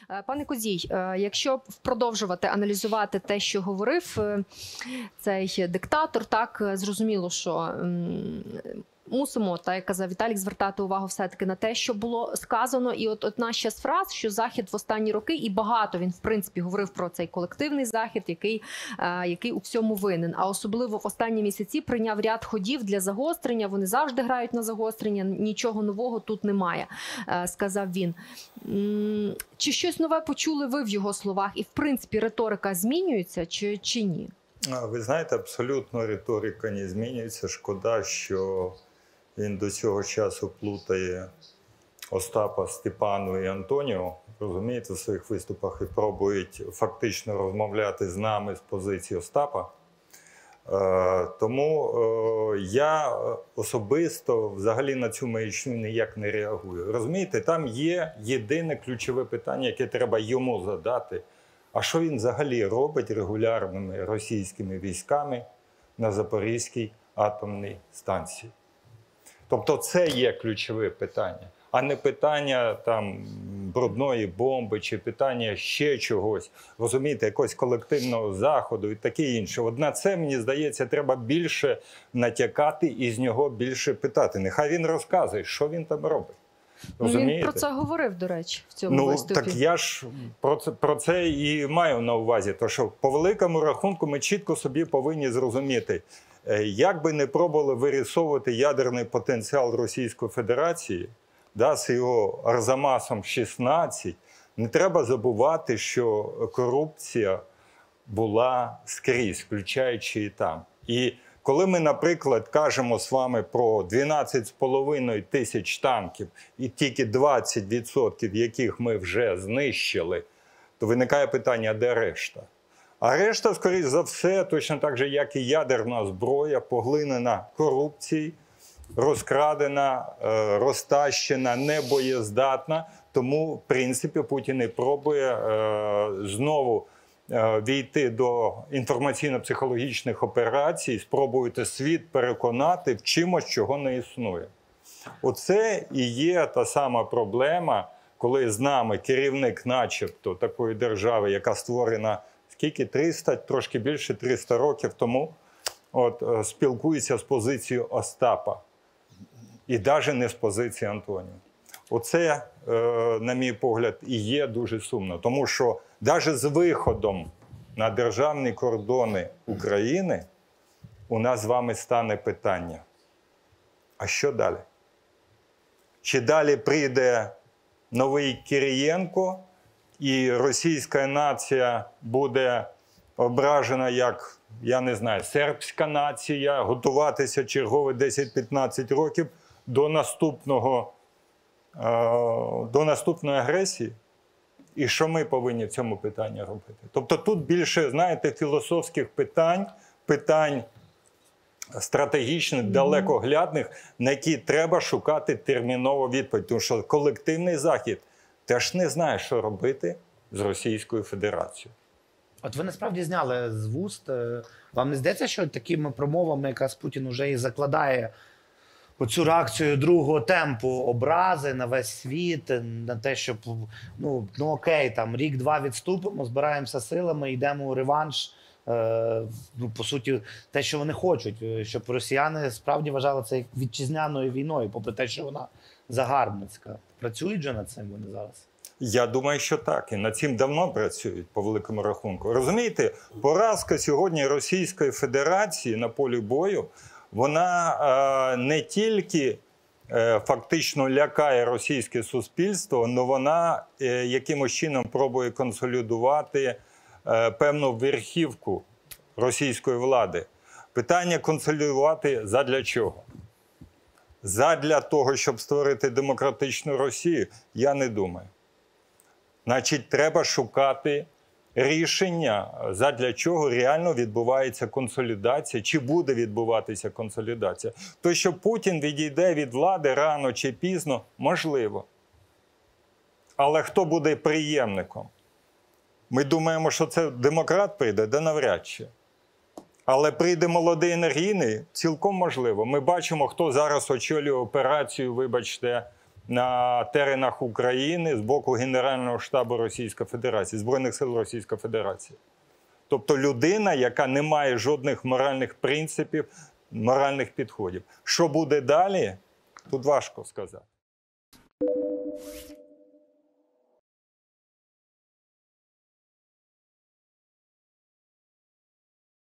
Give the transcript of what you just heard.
Пане Козій, якщо продовжувати аналізувати те, що говорив цей диктатор, так, зрозуміло, що мусимо, так як казав Віталік, звертати увагу все-таки на те, що було сказано. І от одна ще з фраз, що Захід в останні роки, і багато він, в принципі, говорив про цей колективний Захід, який у всьому винен. А особливо в останні місяці прийняв ряд ходів для загострення. Вони завжди грають на загострення, нічого нового тут немає, сказав він. Чи щось нове почули ви в його словах? І, в принципі, риторика змінюється чи ні? Ви знаєте, абсолютно риторика не змінюється. Шкода, що він до цього часу плутає Остапа, Степану і Антоніо, розумієте, в своїх виступах і пробують фактично розмовляти з нами з позиції Остапа. Тому я особисто взагалі на цю маячню ніяк не реагую. Розумієте, там є єдине ключове питання, яке треба йому задати. А що він взагалі робить регулярними російськими військами на Запорізькій атомній станції? Тобто це є ключове питання, а не питання там брудної бомби чи питання ще чогось, розумієте, якогось колективного заходу і таке інше. От на це, мені здається, треба більше натякати і з нього більше питати. Нехай він розказує, що він там робить. Він про це говорив, до речі, в цьому виступі. Так я ж про це і маю на увазі. То, що по великому рахунку ми чітко собі повинні зрозуміти, як би не пробували вирисовувати ядерний потенціал Російської Федерації, з його Арзамасом 16, не треба забувати, що корупція була скрізь, включаючи і там. І коли ми, наприклад, кажемо з вами про 12,5 тисяч танків і тільки 20% яких ми вже знищили, то виникає питання, де решта? А решта, скоріш за все, точно так же, як і ядерна зброя, поглинена корупцією, розкрадена, розтащена, небоєздатна. Тому, в принципі, Путін і пробує знову війти до інформаційно-психологічних операцій, спробуєте світ переконати в чимось, чого не існує. Оце і є та сама проблема, коли з нами керівник начебто такої держави, яка створена скільки, 300, трошки більше 300 років тому, спілкується з позицією Остапа. І навіть не з позиції Антоніо. Оце, на мій погляд, і є дуже сумно. Тому що навіть з виходом на державні кордони України у нас з вами стане питання. А що далі? Чи далі прийде новий Кирієнко і російська нація буде ображена як, я не знаю, сербська нація, готуватися чергові 10-15 років до наступної агресії? І що ми повинні в цьому питанні робити? Тобто тут більше, знаєте, філософських питань стратегічних, далекоглядних, на які треба шукати термінову відповідь. Тому що колективний Захід теж не знає, що робити з Російською Федерацією. От ви насправді зняли з вуст. Вам не здається, що такими промовами якраз Путін вже і закладає оцю реакцію другого темпу, образи на весь світ, на те, щоб, ну окей, там рік-два відступимо, збираємося силами, йдемо у реванш. По суті, те, що вони хочуть, щоб росіяни справді вважали це вітчизняною війною, попри те, що вона загарбницька. Працюють же над цим вони зараз? Я думаю, що так. І над цим давно працюють, по великому рахунку. Розумієте, поразка сьогодні Російської Федерації на полі бою, вона не тільки фактично лякає російське суспільство, але вона якимось чином пробує консолідувати певну верхівку російської влади. Питання консолідувати задля чого? Задля того, щоб створити демократичну Росію? Я не думаю. Значить, треба шукати рішення, задля чого реально відбувається консолідація, чи буде відбуватися консолідація. То, що Путін відійде від влади рано чи пізно, можливо. Але хто буде преємником? Ми думаємо, що це демократ прийде, да навряд чи. Але прийде молодий енергійний, цілком можливо. Ми бачимо, хто зараз очолює операцію, вибачте, на теренах України з боку Генерального штабу Російської Федерації, Збройних сил Російської Федерації. Тобто людина, яка не має жодних моральних принципів, моральних підходів. Що буде далі, тут важко сказати.